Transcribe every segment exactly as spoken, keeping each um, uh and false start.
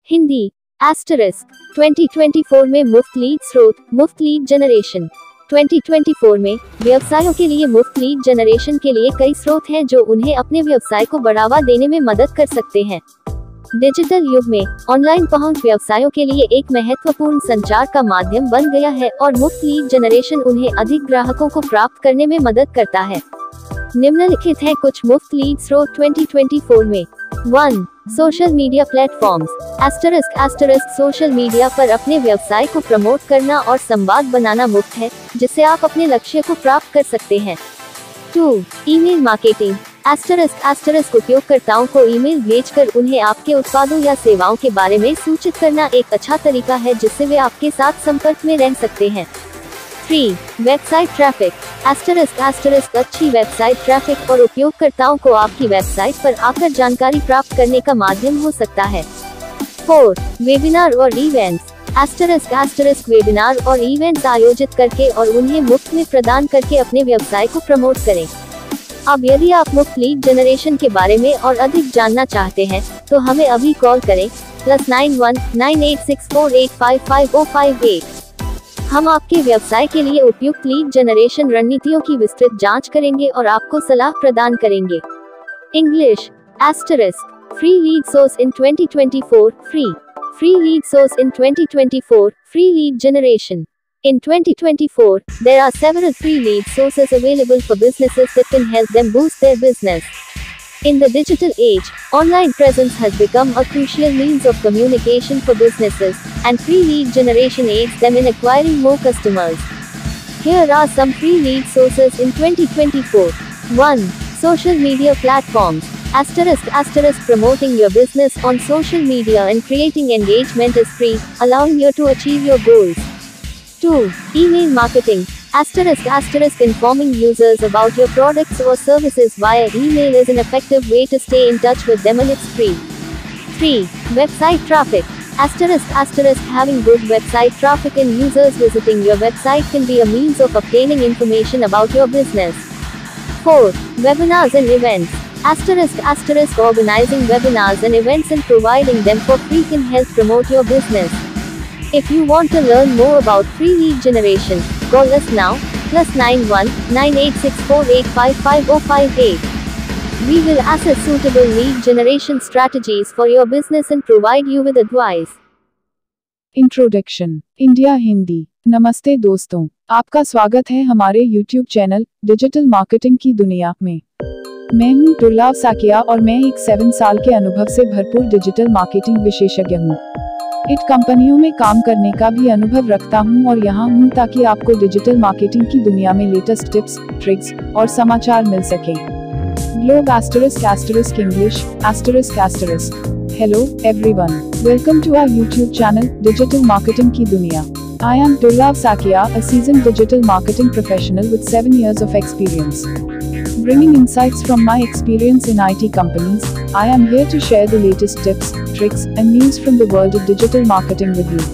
Hindi asterisk twenty twenty four में मुफ्त lead स्रोत, मुफ्त lead generation. Twenty twenty four में व्यवसायों के लिए मुफ्त लीड जनरेशन के लिए कई स्रोत हैं जो उन्हें अपने व्यवसाय को बढ़ावा देने में मदद कर सकते हैं। डिजिटल युग में ऑनलाइन पहुंच व्यवसायों के लिए एक महत्वपूर्ण संचार का माध्यम बन गया है और मुफ्त लीड जनरेशन उन्हें अधिक ग्राहकों को प्राप्त करने में मदद करता है। निम्नलिखित हैं कुछ मुफ्त लीड स्रोत ट्वेंटी ट्वेंटी फोर में। One social media platforms. Asterisk asterisk social media पर अपने व्यवसाय को प्रमोट करना और संवाद बनाना मुफ्त है, जिससे आप अपने लक्ष्य को प्राप्त कर सकते हैं। Two email marketing. Asterisk asterisk उपयोगकर्ताओं को ईमेल भेजकर उन्हें आपके उत्पादों या सेवाओं के बारे में सूचित करना एक अच्छा तरीका है जिससे वे आपके साथ संपर्क में रह सकते हैं। Three website traffic. Asterisk asterisk अच्छी वेबसाइट ट्रैफिक और उपयोगकर्ताओं को आपकी वेबसाइट पर आकर जानकारी प्राप्त करने का माध्यम हो सकता है। फोर वेबिनार और इवेंट्स। एस्टरिस्क एस्टरिस्क वेबिनार और इवेंट्स आयोजित करके और उन्हें मुफ्त में प्रदान करके अपने व्यवसाय को प्रमोट करें। अब यदि आप मुफ्त लीड जनरेशन के बारे में और अधिक जानना चाहते हैं तो हमें अभी कॉल करें plus nine one nine eight six four eight five five o five eight. हम आपके व्यवसाय के लिए उपयुक्त लीड जनरेशन रणनीतियों की विस्तृत जांच करेंगे और आपको सलाह प्रदान करेंगे। English asterisk free lead source in twenty twenty four. Free free lead source in twenty twenty four. Free lead generation. In twenty twenty-four, there are several free lead sources available for businesses that can help them boost their business. In the digital age, online presence has become a crucial means of communication for businesses, and free lead generation aids them in acquiring more customers. Here are some free lead sources in twenty twenty-four. one. Social media platforms. Asterisk asterisk promoting your business on social media and creating engagement is free, allowing you to achieve your goals. two. Email marketing. Asterisk asterisk informing users about your products or services via email is an effective way to stay in touch with them and it's free. three. Website traffic. Asterisk asterisk having good website traffic and users visiting your website can be a means of obtaining information about your business. four. Webinars and events. Asterisk asterisk organizing webinars and events and providing them for free can help promote your business. If you want to learn more about free lead generation, call us now, plus nine one nine eight six four eight five five oh five eight. We will assess suitable lead generation strategies for your business and provide you with advice. Introduction. India Hindi. नमस्ते दोस्तों, आपका स्वागत है हमारे YouTube channel digital marketing की दुनिया में। मैं हूं दुर्लभ साकिया और मैं एक सेवन साल के अनुभव से भरपूर डिजिटल मार्केटिंग विशेषज्ञ हूं। इट कंपनियों में काम करने का भी अनुभव रखता हूं और यहां हूं ताकि आपको डिजिटल मार्केटिंग की दुनिया में लेटेस्ट टिप्स, ट्रिक्स और समाचार मिल सके। Globe asterisk asterisk English asterisk asterisk. Hello everyone, welcome to our YouTube channel digital marketing की दुनिया। I am Durlav Sakia, a seasoned digital marketing professional with seven years of experience. Bringing insights from my experience in I T companies, I am here to share the latest tips, tricks, and news from the world of digital marketing with you.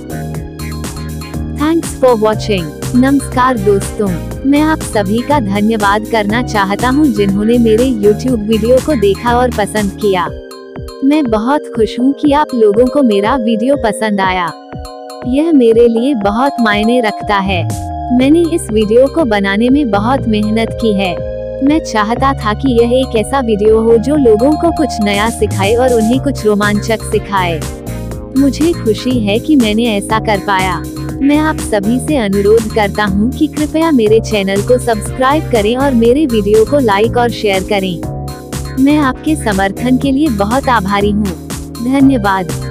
Thanks for watching. नमस्कार दोस्तों, मैं आप सभी का धन्यवाद करना चाहता हूं जिन्होंने मेरे YouTube वीडियो को देखा और पसंद किया। मैं बहुत खुश हूं कि आप लोगों को मेरा वीडियो पसंद आया। यह मेरे लिए बहुत मायने रखता है। मैंने इस वीडियो को बनाने में बहुत मेहनत की है। मैं चाहता था कि यह एक ऐसा वीडियो हो जो लोगों को कुछ नया सिखाए और उन्हें कुछ रोमांचक सिखाए। मुझे खुशी है कि मैंने ऐसा कर पाया। मैं आप सभी से अनुरोध करता हूं कि कृपया मेरे चैनल को सब्सक्राइब करें और मेरे वीडियो को लाइक और शेयर करें। मैं आपके समर्थन के लिए बहुत आभारी हूं। धन्यवाद।